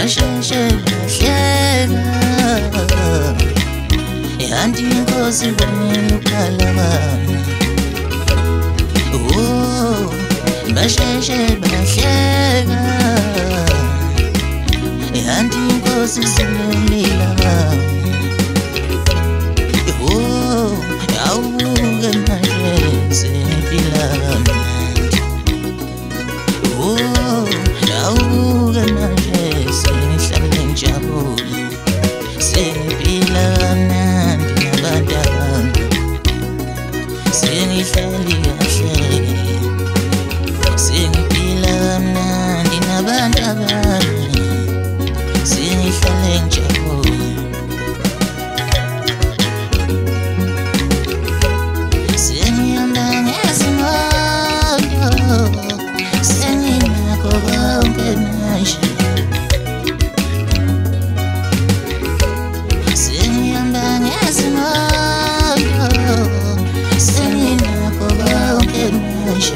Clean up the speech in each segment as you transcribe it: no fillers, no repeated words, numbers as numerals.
basheshe bahleka yanti inkosi bonile ukhalama basheshe bahleka yanti inkosi sinolila awuke manje sephila awuke manje sehlale ngijabule sephila kamnandi nabantu abantu sengihleli kahle sengiphila kamnandi nabantu abantu sengihlale ngijabule sengihamba ngezimoto senginakho konke manje sengihamba ngezimoto senginakho konke manje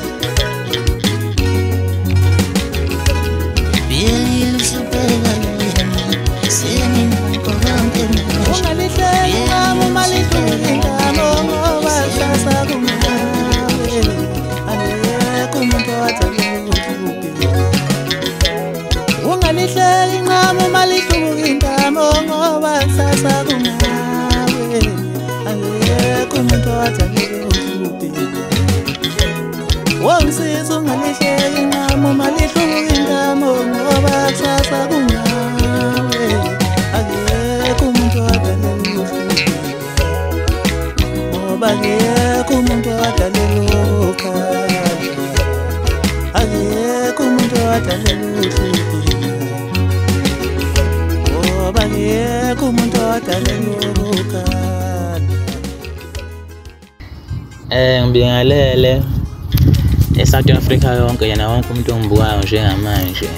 Wangisiza ungalihleli nami uma lihlubuka ingamo ngoba kusasa kungawe akekho umuntu wadalelwa ngoba akekho umuntu wadalelwa khaya akekho umuntu wadalelwa ngoba akekho umuntu wadalelwa khaya ngibingelele eSouth Africa yonke yena wonke umuntu ongibukayo njengamanje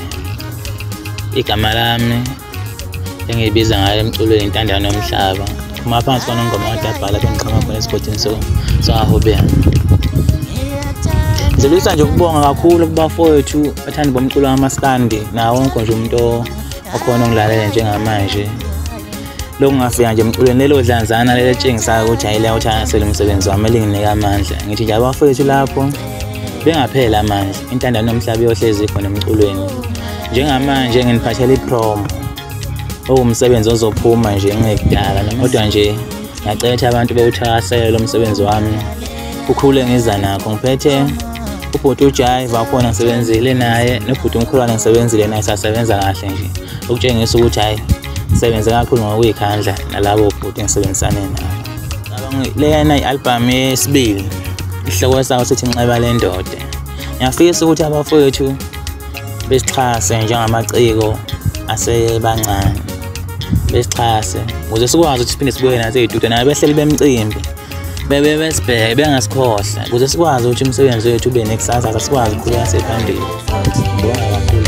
igama lami engibiza ngayo emculweni intandane yomhlaba uma phansi khona ingoma kaDabhala bengiqhamuka khona esigodini soHobeni ngizolisa nje ukubonga kakhulu kubafowethu bathandi bomculo wamaskandi nawo wonke nje umuntu okhona ongilalela njengamanje lo ngafika nje emculweni lelo dlanzana lelo tshengisayo ukuthi ayile uthakasela umsebenzi wami elinginika amandla ngithi nje abafowethu lapho bengaphela manje intandane yomhlaba yohlezi khona emculweni njengamanje nginiphathela ipromo umsebenzi ozophuma nje ngekudala kodwa nje ngiyacela ukuthi abantu bewuthakasele lo msebenzi wami ukhule ngiza nakho ngiphethe ubhuti uJai bakhona ngisebenzile naye nobhuti umkhulwane ngisebenzile naye sasebenza kahle nje ukutshengisa ukuthi hayi ngisebenze kakhulu ngokuyikhandla nalabo bhuti ngisebenzisane nabo lena i-album yesibili ihloko sawo sithi Nxeba lendoda ngiyafisa ukuthi abafowethu besixhase njengamaciko asebancane besixhase ukuze sikwazi ukuthi siphinde sibuye nazo izitudio nabe behleli bemcimbi besibheke bengasikhohla ukuze sikwazi ukuthi umsebenzi wethu ube nekusasa sikwazi ukukhula sephambili ngibonga kakhulu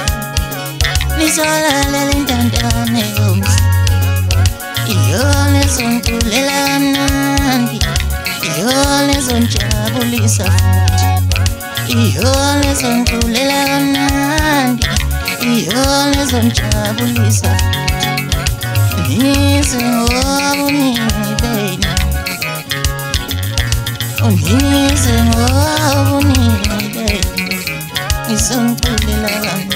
You're lezongiculela kamnandi, iyo lezongijabulisa futhi, iyo lezongiculela kamnandi, iyo lezongijabulisa futhi. Nize ngoba unibena, unize ngoba unibena, ngizongiculela kamnandi,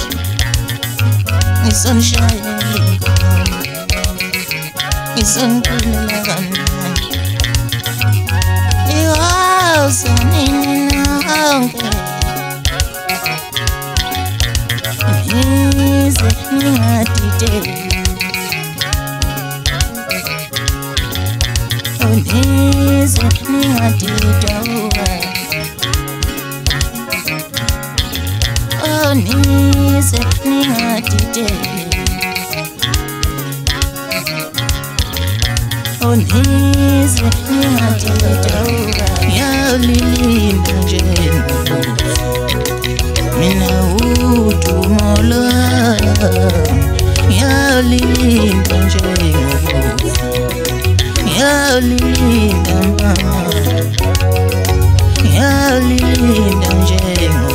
ngizonishayela ingoma, ngizongiculela kamnandi. Iwawusanini nonke, nize ningadideki, nize ningadidawuka, nize ningadideki, nize ningadidawuka. Ngiyawulilinda nje mina udumo lwami, ngiyawulilinda nje ngiyawulilinda mama, ngiyawulilinda nje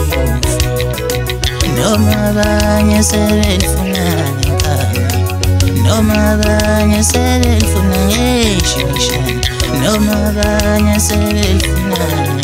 noma abanye sebelifuna ngenkani, noma abanye sebelifuna ngeshishana, noma abanye sebelifuna